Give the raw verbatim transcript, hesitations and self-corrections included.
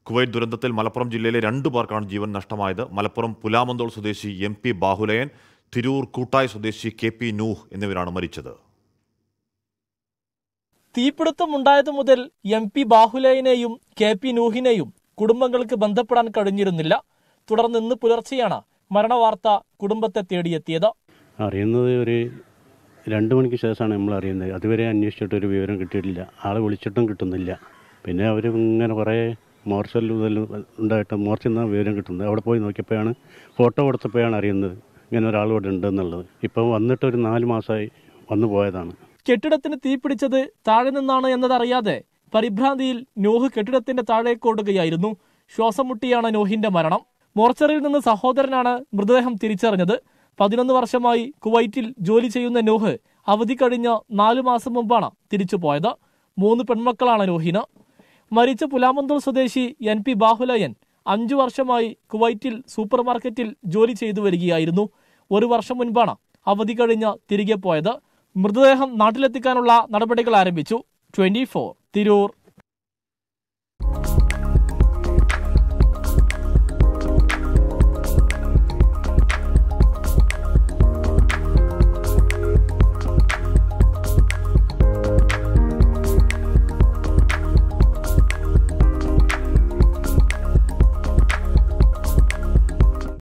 Kuwait ദുരന്തത്തിൽ മലപ്പുറം ജില്ലയിലെ രണ്ടു പേർക്കാണ് ജീവൻ നഷ്ടമായത്. മലപ്പുറം പുലാമന്തോൾ സ്വദേശി എം പി ബാഹുലയൻ, തിരൂർ കൂട്ടായി സ്വദേശി കെ പി നൂഹ് എന്നിവരാണ് മരിച്ചത്. തീപിടുത്തമുണ്ടായതു മുതൽ എം പി ബാഹുലയനെയും കെ പി നൂഹിനെയും കുടുംബങ്ങൾക്ക് ബന്ധപ്പെടാൻ കഴിഞ്ഞിരുന്നില്ല. തുടർന്ന് ഇന്ന് പുലർച്ചെയാണ് മരണവാർത്ത കുടുംബത്തെ തേടിയെത്തിയത്. അറിയുന്നത് ഒരു രണ്ടു മണിക്ക് ശേഷമാണ് നമ്മൾ അറിയുന്നത്. അതുവരെ അന്വേഷിച്ചിട്ട് ഒരു വിവരം കിട്ടിയിട്ടില്ല. ആളെ വിളിച്ചിട്ടും കിട്ടുന്നില്ല. പിന്നെ അവർ ഇങ്ങനെ കുറേ മോർച്ചൽ ഉണ്ടായിട്ട് മോർച്ചിൽ നിന്നാണ് വിവരം കിട്ടുന്നത്. അവിടെ പോയി നോക്കിയപ്പോഴാണ്, ഫോട്ടോ കൊടുത്തപ്പോഴാണ് അറിയുന്നത് ഇങ്ങനെ ഒരാൾ ഇവിടെ ഉണ്ടെന്നുള്ളത്. ഇപ്പം വന്നിട്ട് ഒരു നാല് മാസമായി വന്നു പോയതാണ്. കെട്ടിടത്തിന് തീപിടിച്ചത് താഴെ നിന്നാണ് എന്നതറിയാതെ പരിഭ്രാന്തിയിൽ നോഹ് കെട്ടിടത്തിന്റെ താഴേക്ക് ഓടുകയായിരുന്നു. ശ്വാസം മുട്ടിയാണ് നോഹിന്റെ മരണം. മോർച്ചറിയിൽ നിന്ന് സഹോദരനാണ് മൃതദേഹം തിരിച്ചറിഞ്ഞത്. പതിനൊന്ന് വർഷമായി കുവൈറ്റിൽ ജോലി ചെയ്യുന്ന നോഹ് അവധി കഴിഞ്ഞ് നാലു മാസം മുമ്പാണ് തിരിച്ചുപോയത്. മൂന്ന് പെൺമക്കളാണ് നോഹിന്. മരിച്ച പുലാമന്തോൾ സ്വദേശി എൻ പി ബാഹുലയൻ അഞ്ചു വർഷമായി കുവൈറ്റിൽ സൂപ്പർ മാർക്കറ്റിൽ ജോലി ചെയ്തു വരികയായിരുന്നു. ഒരു വർഷം മുൻപാണ് അവധി കഴിഞ്ഞ് തിരികെ പോയത്. മൃതദേഹം നാട്ടിലെത്തിക്കാനുള്ള നടപടികൾ ആരംഭിച്ചു. Twenty four Tirur.